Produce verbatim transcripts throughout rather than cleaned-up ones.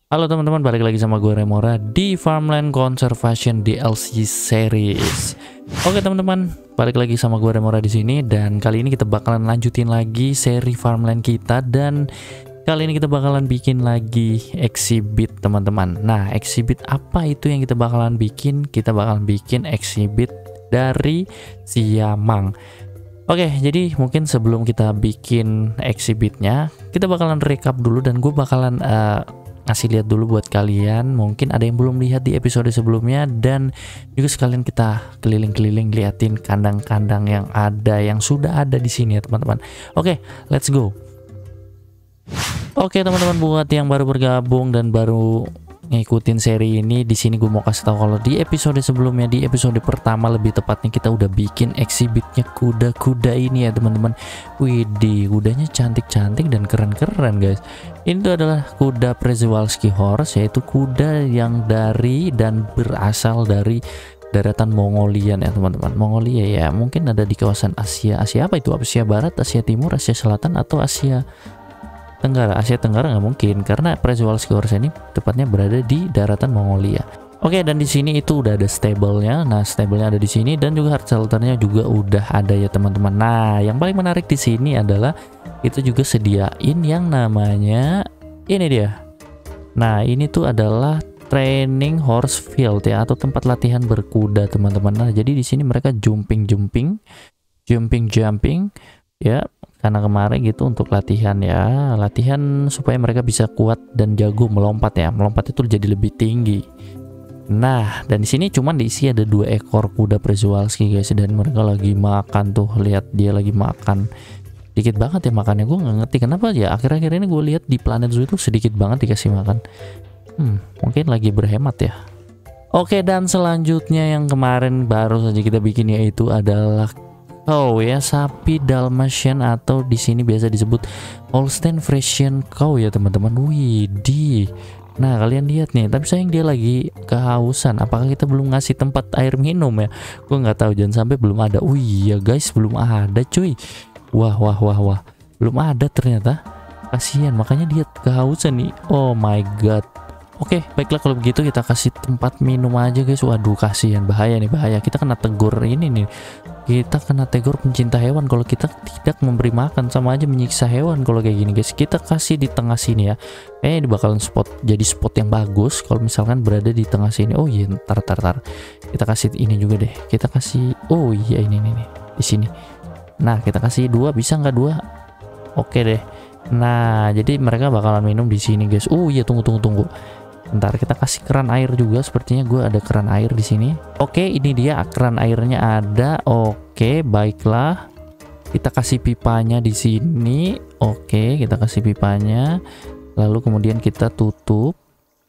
Halo teman-teman, balik lagi sama gue Remora di Farmland Conservation D L C series. Oke teman-teman, balik lagi sama gue Remora di sini dan kali ini kita bakalan lanjutin lagi seri Farmland kita dan kali ini kita bakalan bikin lagi exhibit teman-teman. Nah, exhibit apa itu yang kita bakalan bikin? Kita bakalan bikin exhibit dari siamang. Oke, jadi mungkin sebelum kita bikin exhibitnya, kita bakalan recap dulu dan gue bakalan uh, ngasih lihat dulu buat kalian. Mungkin ada yang belum lihat di episode sebelumnya dan juga sekalian kita keliling-keliling liatin kandang-kandang yang ada, yang sudah ada di sini ya teman-teman. Oke, let's go. Oke teman-teman, buat yang baru bergabung dan baru ngikutin seri ini, di sini gue mau kasih tahu kalau di episode sebelumnya, di episode pertama lebih tepatnya, kita udah bikin exhibitnya kuda-kuda ini ya teman-teman. Widih, kudanya cantik-cantik dan keren-keren guys. Ini tuh adalah kuda Przewalski Horse, yaitu kuda yang dari dan berasal dari daratan Mongolia ya teman-teman. Mongolia ya, mungkin ada di kawasan Asia. Asia apa itu? Asia Barat, Asia Timur, Asia Selatan, atau Asia Tenggara? Asia Tenggara nggak mungkin, karena Przewalski Horse ini tepatnya berada di daratan Mongolia. Oke, dan di sini itu udah ada stable-nya. Nah, stable-nya ada di sini dan juga hard shelter-nya juga udah ada ya teman-teman. Nah, yang paling menarik di sini adalah itu juga sediain yang namanya ini dia. Nah, ini tuh adalah training horse field ya, atau tempat latihan berkuda teman-teman. Nah, jadi di sini mereka jumping-jumping, jumping-jumping ya. Karena kemarin gitu untuk latihan ya, latihan supaya mereka bisa kuat dan jago melompat ya. Melompat itu jadi lebih tinggi. Nah, dan di sini cuman diisi ada dua ekor kuda Przewalski guys, dan mereka lagi makan tuh. Lihat dia lagi makan. Dikit banget ya makannya, gue nggak ngerti kenapa ya. Akhir-akhir ini gue lihat di Planet Zoo itu sedikit banget dikasih makan. Hmm, mungkin lagi berhemat ya. Oke, dan selanjutnya yang kemarin baru saja kita bikin yaitu adalah cow ya, sapi Dalmatian atau di sini biasa disebut Holstein Friesian cow ya teman-teman. Widih. Nah, kalian lihat nih, tapi sayang dia lagi kehausan. Apakah kita belum ngasih tempat air minum ya? Gue nggak tahu, jangan sampai belum ada. Wih ya guys, belum ada cuy. Wah wah wah wah, belum ada ternyata. Kasihan, makanya dia kehausan nih. Oh my god. Oke, baiklah kalau begitu kita kasih tempat minum aja guys. Waduh, kasihan, bahaya nih, bahaya. Kita kena tegur ini nih. Kita kena tegur pencinta hewan kalau kita tidak memberi makan, sama aja menyiksa hewan kalau kayak gini guys. Kita kasih di tengah sini ya. Eh, ini bakalan spot, jadi spot yang bagus kalau misalkan berada di tengah sini. Oh iya, tar tar tar. Kita kasih ini juga deh. Kita kasih, oh iya ini nih, nih di sini. Nah, kita kasih dua, bisa nggak dua? Oke deh. Nah, jadi mereka bakalan minum di sini guys. Oh iya, tunggu tunggu tunggu. Ntar kita kasih keran air juga, sepertinya gue ada keran air di sini. Oke, ini dia keran airnya ada. Oke, baiklah. Kita kasih pipanya di sini. Oke, kita kasih pipanya. Lalu kemudian kita tutup.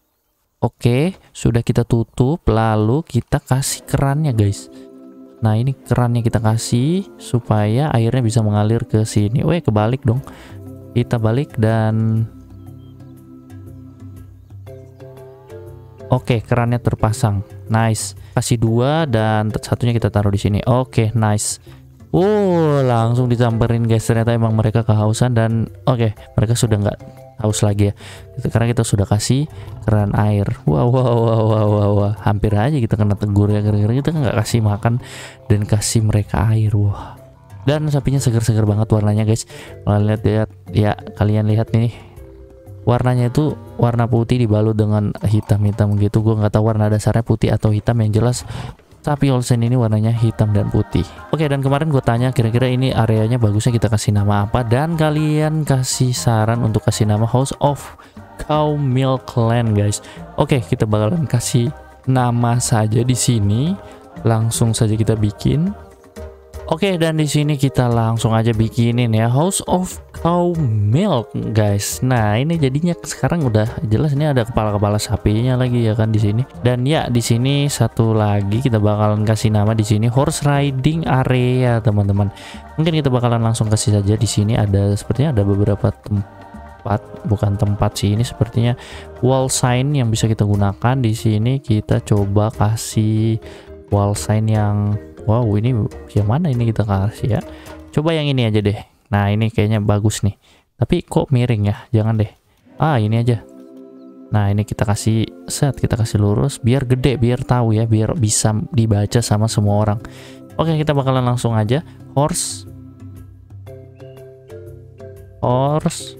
Oke, sudah kita tutup. Lalu kita kasih kerannya guys. Nah, ini kerannya kita kasih supaya airnya bisa mengalir ke sini. Weh, kebalik dong. Kita balik dan oke, kerannya terpasang. Nice. Kasih dua dan satunya kita taruh di sini. Oke, nice. Oh, langsung disamperin guys. Ternyata emang mereka kehausan dan oke, mereka sudah nggak haus lagi ya. Karena kita sudah kasih keran air. Wow, wow, wow, wow, wow, wow. Hampir aja kita kena tegur ya. Gara-gara kita nggak kasih makan dan kasih mereka air. Wah. Dan sapinya seger-seger banget warnanya guys. Kalian lihat ya, ya kalian lihat nih. Warnanya itu warna putih dibalut dengan hitam-hitam gitu. Gue nggak tahu warna dasarnya putih atau hitam, yang jelas sapi Holstein ini warnanya hitam dan putih. Oke, dan kemarin gue tanya kira-kira ini areanya bagusnya kita kasih nama apa, dan kalian kasih saran untuk kasih nama House of Cow Milk Land guys. Oke, kita bakalan kasih nama saja di sini. Langsung saja kita bikin. Oke, dan di sini kita langsung aja bikinin ya House of Cow Milk guys. Nah, ini jadinya sekarang udah jelas, ini ada kepala-kepala sapinya lagi ya kan di sini. Dan ya di sini satu lagi kita bakalan kasih nama di sini Horse Riding Area teman-teman. Mungkin kita bakalan langsung kasih saja di sini, ada sepertinya ada beberapa tempat, bukan tempat sih, ini sepertinya wall sign yang bisa kita gunakan di sini. Kita coba kasih wall sign yang wow, ini yang mana ini kita kasih ya? Coba yang ini aja deh. Nah, ini kayaknya bagus nih. Tapi kok miring ya? Jangan deh. Ah, ini aja. Nah ini kita kasih set, kita kasih lurus biar gede, biar tahu ya, biar bisa dibaca sama semua orang. Oke, kita bakalan langsung aja horse horse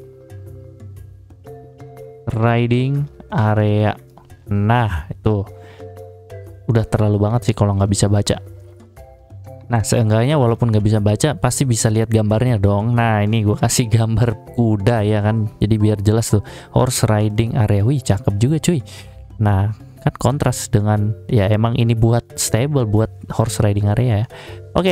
riding area. Nah itu udah terlalu banget sih kalau nggak bisa baca. Nah seenggaknya walaupun nggak bisa baca pasti bisa lihat gambarnya dong. Nah ini gue kasih gambar kuda ya kan, jadi biar jelas tuh horse riding area. Wih cakep juga cuy. Nah kan kontras dengan ya, emang ini buat stable, buat horse riding area ya. Oke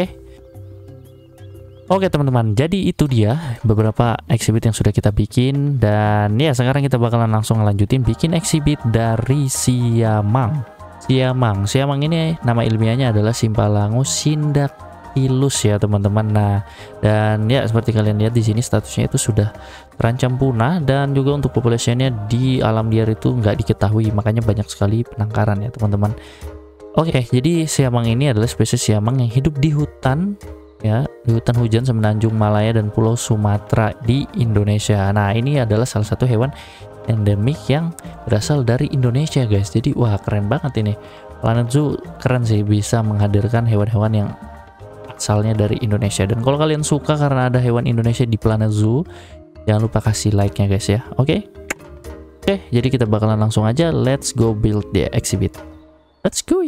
Oke teman-teman, jadi itu dia beberapa exhibit yang sudah kita bikin. Dan ya sekarang kita bakalan langsung lanjutin bikin exhibit dari siamang. Siamang, siamang ini nama ilmiahnya adalah Symphalangus syndactylus ya teman-teman. Nah, dan ya seperti kalian lihat di sini statusnya itu sudah terancam punah, dan juga untuk populasinya di alam liar itu nggak diketahui, makanya banyak sekali penangkaran ya teman-teman. Oke, jadi siamang ini adalah spesies siamang yang hidup di hutan ya, di hutan hujan semenanjung Malaya dan Pulau Sumatera di Indonesia. Nah, ini adalah salah satu hewan endemik yang berasal dari Indonesia guys. Jadi wah keren banget ini. Planet Zoo keren sih, bisa menghadirkan hewan-hewan yang asalnya dari Indonesia. Dan kalau kalian suka karena ada hewan Indonesia di Planet Zoo, jangan lupa kasih like nya guys ya. Oke Oke jadi kita bakalan langsung aja let's go build the exhibit. Let's go.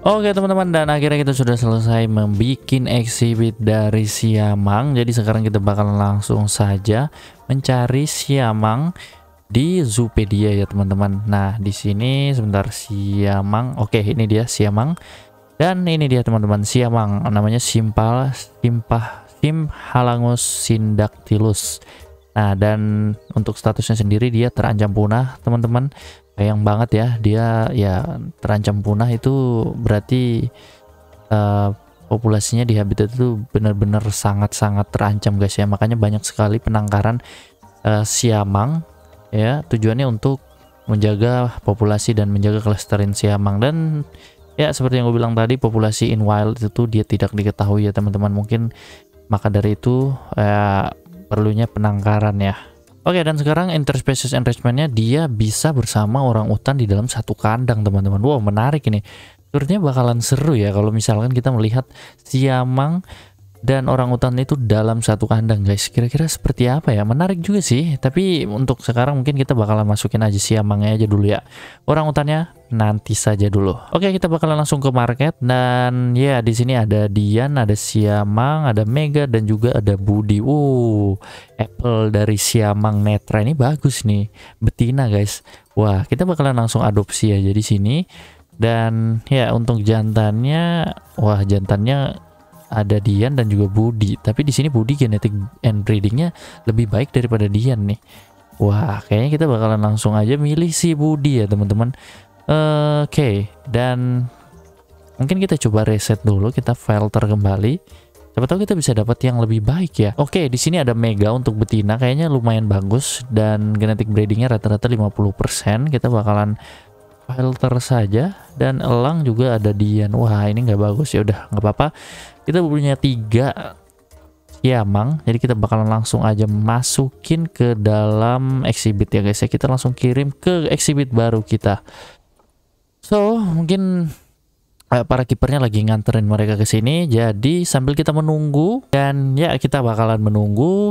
Oke teman-teman, dan akhirnya kita sudah selesai membuat exhibit dari siamang. Jadi sekarang kita bakalan langsung saja mencari siamang di Zoopedia ya teman-teman. Nah di sini sebentar, siamang. Oke, ini dia siamang. Dan ini dia teman-teman, siamang namanya simpal simpah Symphalangus syndactylus. Nah dan untuk statusnya sendiri dia terancam punah teman-teman. Sayang banget ya, dia ya terancam punah, itu berarti uh, populasinya di habitat itu benar-benar sangat-sangat terancam guys ya. Makanya banyak sekali penangkaran uh, siamang ya, tujuannya untuk menjaga populasi dan menjaga kelestarian siamang. Dan ya seperti yang gue bilang tadi, populasi in wild itu dia tidak diketahui ya teman-teman. Mungkin maka dari itu uh, perlunya penangkaran ya. Oke, dan sekarang interspecies enrichment-nya dia bisa bersama orang utan di dalam satu kandang teman-teman. Wow, menarik ini. Sepertinya bakalan seru ya kalau misalkan kita melihat siamang dan orang utan itu dalam satu kandang guys. Kira-kira seperti apa ya? Menarik juga sih. Tapi untuk sekarang mungkin kita bakalan masukin aja siamangnya aja dulu ya. Orang utannya nanti saja dulu. Oke, kita bakalan langsung ke market. Dan ya di sini ada Dian, ada siamang, ada Mega, dan juga ada Budi. Wow, apple dari siamang netra ini bagus nih, betina guys. Wah, kita bakalan langsung adopsi aja di sini. Dan ya untuk jantannya, wah jantannya ada Dian dan juga Budi. Tapi di sini Budi genetic and breedingnya lebih baik daripada Dian nih. Wah, kayaknya kita bakalan langsung aja milih si Budi ya teman-teman. Uh, Oke, okay. Dan mungkin kita coba reset dulu, kita filter kembali. Siapa tahu kita bisa dapat yang lebih baik ya. Oke, okay, di sini ada Mega untuk betina, kayaknya lumayan bagus dan genetic breedingnya rata-rata lima puluh persen. Kita bakalan filter saja. Dan elang juga ada Dian. Wah, ini nggak bagus ya, udah nggak apa-apa. Kita punya tiga siamang, jadi kita bakalan langsung aja masukin ke dalam exhibit ya guys ya. Kita langsung kirim ke exhibit baru kita. So mungkin eh, para kipernya lagi nganterin mereka ke sini, jadi sambil kita menunggu, dan ya kita bakalan menunggu,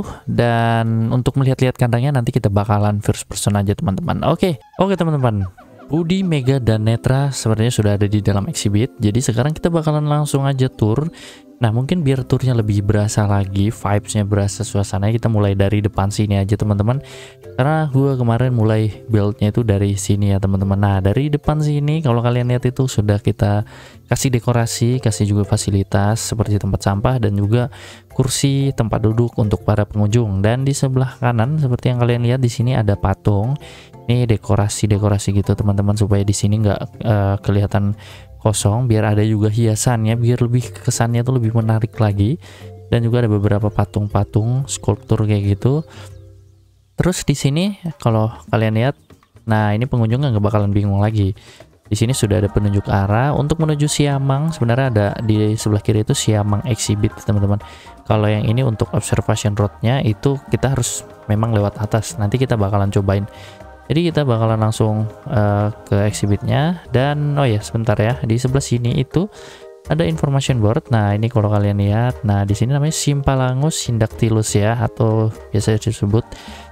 dan untuk melihat-lihat kandangnya nanti kita bakalan first person aja teman-teman. Oke, oke teman-teman. Budi, Mega, dan Netra sebenarnya sudah ada di dalam exhibit. Jadi sekarang kita bakalan langsung aja tour. Nah mungkin biar turnya lebih berasa lagi, vibesnya berasa, suasananya, kita mulai dari depan sini aja teman-teman. Karena gue kemarin mulai buildnya itu dari sini ya teman-teman. Nah dari depan sini kalau kalian lihat itu sudah kita kasih dekorasi, kasih juga fasilitas seperti tempat sampah dan juga kursi tempat duduk untuk para pengunjung. Dan di sebelah kanan seperti yang kalian lihat di sini ada patung. Ini dekorasi-dekorasi gitu teman-teman, supaya di sini nggak uh, kelihatan kosong, biar ada juga hiasannya, biar lebih kesannya tuh lebih menarik lagi. Dan juga ada beberapa patung-patung skulptur kayak gitu. Terus di sini kalau kalian lihat, nah ini pengunjung nggak bakalan bingung lagi. Di sini sudah ada penunjuk arah untuk menuju siamang. Sebenarnya ada di sebelah kiri itu siamang exhibit teman-teman. Kalau yang ini untuk observation roadnya itu kita harus memang lewat atas. Nanti kita bakalan cobain. Jadi kita bakalan langsung uh, ke exhibitnya. Dan oh ya sebentar ya, di sebelah sini itu ada information board. Nah ini kalau kalian lihat, nah di sini namanya Symphalangus syndactylus ya, atau biasa disebut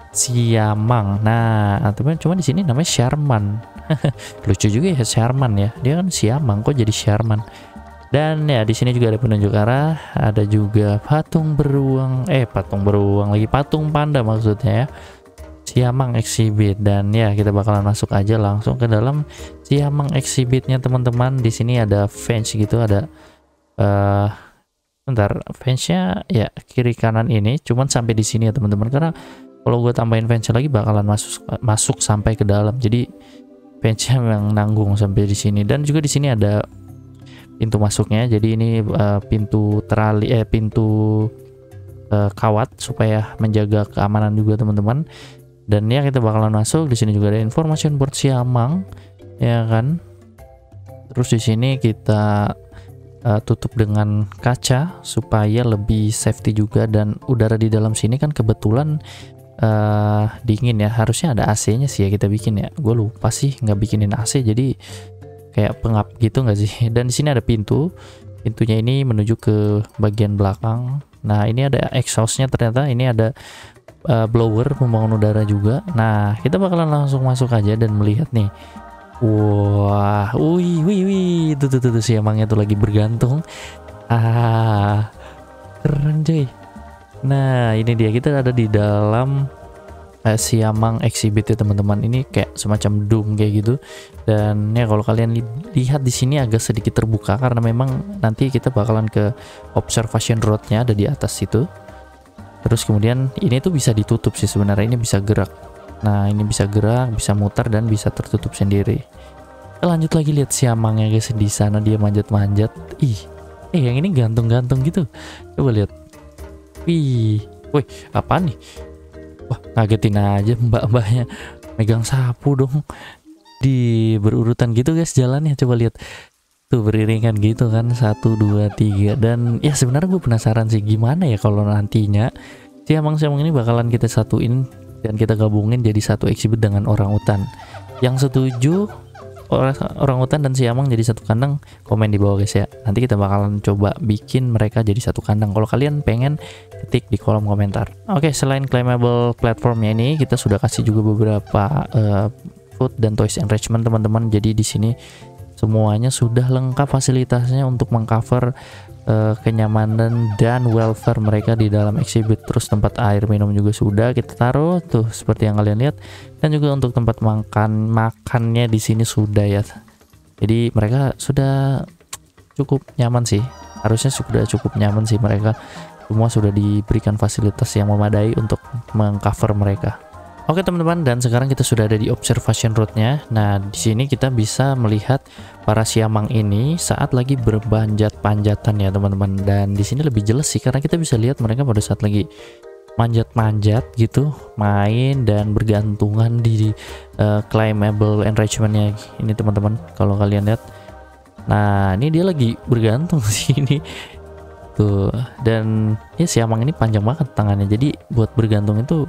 siamang. Nah teman, cuma di sini namanya Sharman. Lucu juga ya Sharman ya, dia kan siamang kok jadi Sharman. Dan ya di sini juga ada penunjuk arah, ada juga patung beruang, eh patung beruang lagi, patung panda maksudnya ya. Siamang exhibit. Dan ya kita bakalan masuk aja langsung ke dalam siamang exhibitnya teman-teman. Di sini ada fence gitu, ada uh, bentar, fence-nya ya kiri kanan ini cuman sampai di sini ya teman-teman, karena kalau gue tambahin fence lagi bakalan masuk masuk sampai ke dalam, jadi fence-nya yang nanggung sampai di sini. Dan juga di sini ada pintu masuknya, jadi ini uh, pintu terali eh pintu uh, kawat supaya menjaga keamanan juga teman-teman. Dan ya kita bakalan masuk. Di sini juga ada information board siamang ya kan. Terus di sini kita uh, tutup dengan kaca supaya lebih safety juga. Dan udara di dalam sini kan kebetulan uh, dingin ya, harusnya ada A C nya sih ya kita bikin ya. Gue lupa sih nggak bikinin A C, jadi kayak pengap gitu nggak sih. Dan di sini ada pintu, pintunya ini menuju ke bagian belakang. Nah ini ada exhaustnya, ternyata ini ada uh, blower pembangun udara juga. Nah kita bakalan langsung masuk aja dan melihat nih, Wah, wih, wih, wih, itu tuh, tuh, tuh siamangnya tuh lagi bergantung. Ah, keren cuy. Nah, ini dia, kita ada di dalam uh, siamang exhibit ya teman-teman. Ini kayak semacam dome kayak gitu. Dan ya kalau kalian li lihat di sini agak sedikit terbuka karena memang nanti kita bakalan ke observation roadnya ada di atas situ. Terus kemudian ini tuh bisa ditutup sih sebenarnya, ini bisa gerak. Nah, ini bisa gerak, bisa mutar dan bisa tertutup sendiri. Kita lanjut lagi lihat siamangnya guys, di sana dia manjat-manjat. Ih, eh yang ini gantung-gantung gitu. Coba lihat. Wih, wih, apa nih? Wah, ngagetin aja mbak-mbaknya. Megang sapu dong. Di berurutan gitu guys jalannya, coba lihat. Tuh beriringan gitu kan, satu, dua, tiga. Dan ya sebenarnya gue penasaran sih gimana ya kalau nantinya siamang-siamang ini bakalan kita satuin dan kita gabungin jadi satu exhibit dengan orang utan. Yang setuju orang orang utan dan siamang jadi satu kandang, komen di bawah guys ya. Nanti kita bakalan coba bikin mereka jadi satu kandang. Kalau kalian pengen, ketik di kolom komentar. Oke, selain climbable platformnya ini, kita sudah kasih juga beberapa uh, food dan toys enrichment teman-teman. Jadi di sini semuanya sudah lengkap fasilitasnya untuk mengcover Uh, kenyamanan dan welfare mereka di dalam exhibit. Terus tempat air minum juga sudah kita taruh tuh seperti yang kalian lihat, dan juga untuk tempat makan makannya di sini sudah ya. Jadi mereka sudah cukup nyaman sih, harusnya sudah cukup nyaman sih, mereka semua sudah diberikan fasilitas yang memadai untuk mengcover mereka. Oke teman-teman, dan sekarang kita sudah ada di observation roadnya. Nah di sini kita bisa melihat para siamang ini saat lagi berpanjat-panjatan ya teman-teman. Dan di sini lebih jelas sih karena kita bisa lihat mereka pada saat lagi manjat-manjat gitu, main dan bergantungan di uh, climbable enrichmentnya ini teman-teman. Kalau kalian lihat, nah ini dia lagi bergantung sih ini tuh. Dan ya siamang ini panjang banget tangannya, jadi buat bergantung itu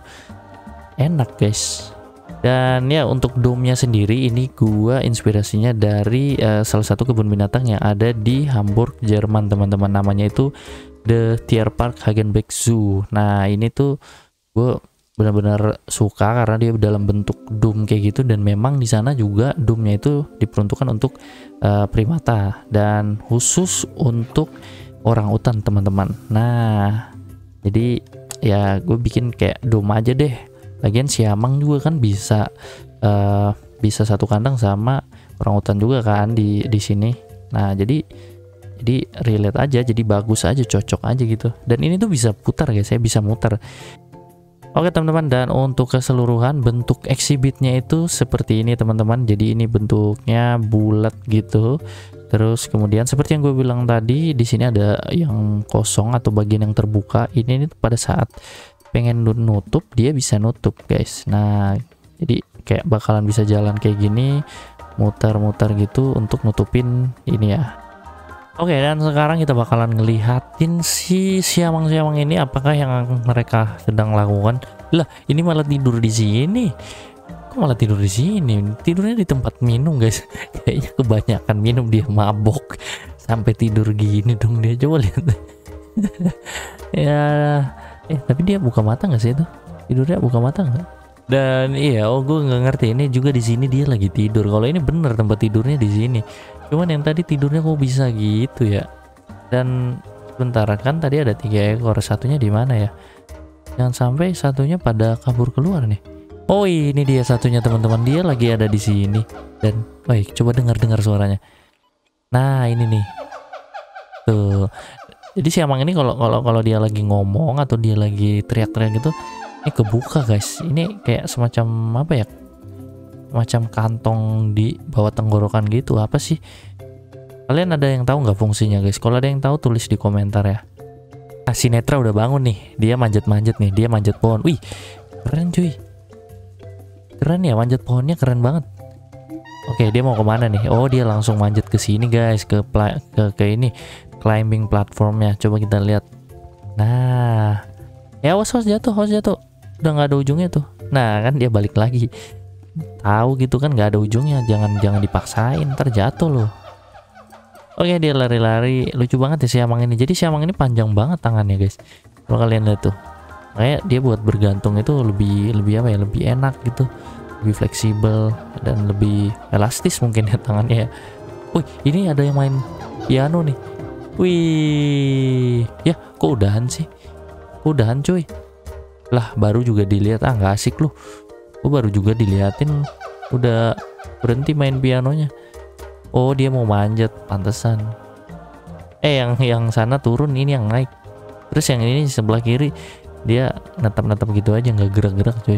enak guys. Dan ya untuk dome-nya sendiri ini gua inspirasinya dari uh, salah satu kebun binatang yang ada di Hamburg, Jerman teman-teman. Namanya itu The Tierpark Hagenbeck Zoo. Nah ini tuh gue benar-benar suka karena dia dalam bentuk dome kayak gitu, dan memang di sana juga dome-nya itu diperuntukkan untuk uh, primata dan khusus untuk orang utan teman-teman. Nah jadi ya gue bikin kayak dome aja deh. Lagian siamang juga kan bisa uh, bisa satu kandang sama orang utan juga kan di di sini. Nah jadi jadi relate aja, jadi bagus aja, cocok aja gitu. Dan ini tuh bisa putar guys, saya bisa muter. Oke teman-teman, dan untuk keseluruhan bentuk exhibitnya itu seperti ini teman-teman. Jadi ini bentuknya bulat gitu. Terus kemudian seperti yang gue bilang tadi, di sini ada yang kosong atau bagian yang terbuka. Ini, ini pada saat pengen nutup dia bisa nutup guys. Nah jadi kayak bakalan bisa jalan kayak gini, muter-muter gitu untuk nutupin ini ya. Oke, dan sekarang kita bakalan ngelihatin si siamang-siamang ini apakah yang mereka sedang lakukan. Lah ini malah tidur di sini. Kok malah tidur di sini? Tidurnya di tempat minum guys. Kayaknya kebanyakan minum, dia mabok sampai tidur gini dong dia. Coba lihat. Ya eh tapi dia buka mata nggak sih itu? Tidurnya buka mata nggak? Dan iya, oh gue nggak ngerti, ini juga di sini dia lagi tidur. Kalau ini bener tempat tidurnya di sini, cuman yang tadi tidurnya kok bisa gitu ya. Dan sebentar, kan tadi ada tiga ekor, satunya di mana ya? Jangan sampai satunya pada kabur keluar nih. Oh ini dia satunya teman-teman, dia lagi ada di sini. Dan baik, coba dengar-dengar suaranya. Nah ini nih tuh. Jadi siamang ini kalau kalau kalau dia lagi ngomong atau dia lagi teriak-teriak gitu, ini kebuka guys. Ini kayak semacam apa ya? Macam kantong di bawah tenggorokan gitu. Apa sih? Kalian ada yang tahu nggak fungsinya guys? Kalau ada yang tahu tulis di komentar ya. Nah, si Netra udah bangun nih. Dia manjat-manjat nih. Dia manjat pohon. Wih, keren cuy. Keren ya, manjat pohonnya keren banget. Oke, dia mau kemana nih? Oh, dia langsung manjat ke sini guys, ke ke ke ini climbing platformnya. Coba kita lihat. Nah, ya awas awas jatuh, awas jatuh. Udah nggak ada ujungnya tuh. Nah kan dia balik lagi. Tahu gitu kan nggak ada ujungnya. Jangan jangan dipaksain, ntar jatuh loh. Oke, dia lari-lari. Lucu banget ya siamang ini. Jadi siamang ini panjang banget tangannya guys. Kalau kalian lihat tuh, kayak dia buat bergantung itu lebih lebih apa ya? Lebih enak gitu. lebih fleksibel dan lebih elastis mungkin ya tangannya ya. Wih, ini ada yang main piano nih. Wih, ya kok udahan sih? Udahan cuy. Lah baru juga dilihat, ah nggak asik lu. Gue baru juga diliatin udah berhenti main pianonya. Oh dia mau manjat, pantesan. Eh yang yang sana turun, ini yang naik. Terus yang ini sebelah kiri dia natap-natap gitu aja, nggak gerak-gerak cuy.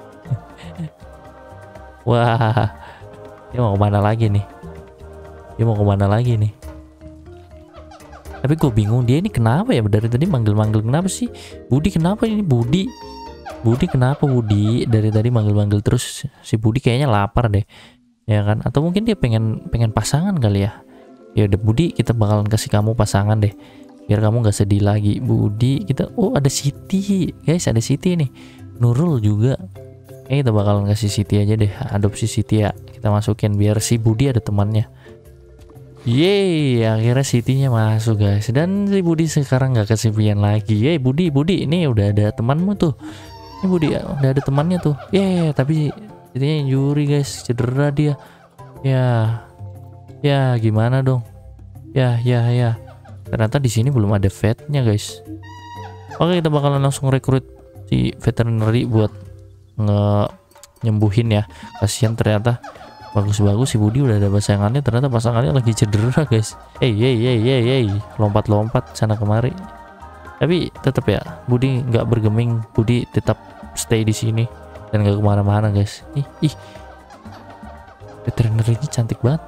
Wah, dia mau kemana lagi nih? Dia mau kemana lagi nih? Tapi gue bingung, dia ini kenapa ya? Dari tadi manggil-manggil kenapa sih? Budi kenapa ini Budi? Budi kenapa Budi? Dari tadi manggil-manggil terus. Si Budi kayaknya lapar deh, ya kan? Atau mungkin dia pengen pengen pasangan kali ya? Ya udah Budi, kita bakalan kasih kamu pasangan deh, biar kamu nggak sedih lagi. Budi, kita oh ada Siti guys, ada Siti nih. Nurul juga. Eh kita bakalan kasih Siti aja deh, adopsi Siti ya. Kita masukin biar si Budi ada temannya. Yeay, akhirnya Sitinya masuk guys. Dan si Budi sekarang nggak kesepian lagi. Yeay Budi, Budi ini udah ada temanmu tuh. Ini Budi udah ada temannya tuh. Yeay, tapi Sitinya injury guys, cedera dia. Ya, ya gimana dong? Ya, ya, ya. Ternyata di sini belum ada vetnya guys. Oke, kita bakalan langsung rekrut si veterinary buat nge nyembuhin ya. Kasihan ternyata. Bagus-bagus si Budi udah ada pasangannya, ternyata pasangannya lagi cedera guys. Eh, hey, hey, hey, hey, lompat-lompat sana kemari. Tapi tetap ya, Budi nggak bergeming, Budi tetap stay di sini dan nggak kemana-mana guys. Ih, ih, veterinary ini cantik banget.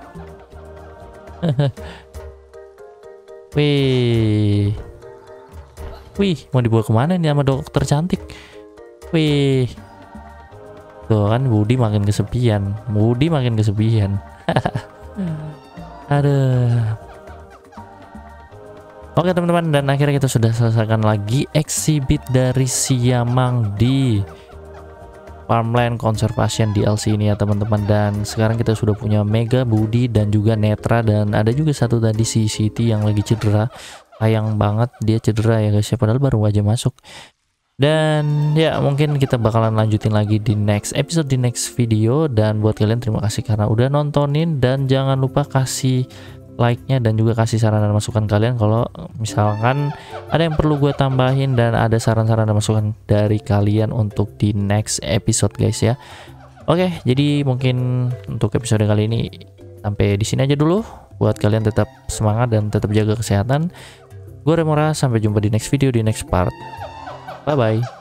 Wih, wih, mau dibawa kemana nih sama dokter cantik? Wih. Tuh kan Budi makin kesepian, Budi makin kesepian. Aduh. Oke teman-teman, dan akhirnya kita sudah selesaikan lagi exhibit dari Siamang di Farmland Conservation D L C ini ya teman-teman. Dan sekarang kita sudah punya Mega, Budi, dan juga Netra, dan ada juga satu tadi si Siti yang lagi cedera. Sayang banget dia cedera ya guys ya, padahal baru aja masuk. Dan ya mungkin kita bakalan lanjutin lagi di next episode, di next video. Dan buat kalian terima kasih karena udah nontonin, dan jangan lupa kasih like-nya dan juga kasih saran dan masukan kalian kalau misalkan ada yang perlu gue tambahin dan ada saran-saran dan masukan dari kalian untuk di next episode guys ya. Oke, jadi mungkin untuk episode kali ini sampai di sini aja dulu. Buat kalian tetap semangat dan tetap jaga kesehatan. Gue Remora, sampai jumpa di next video, di next part. Bye bye.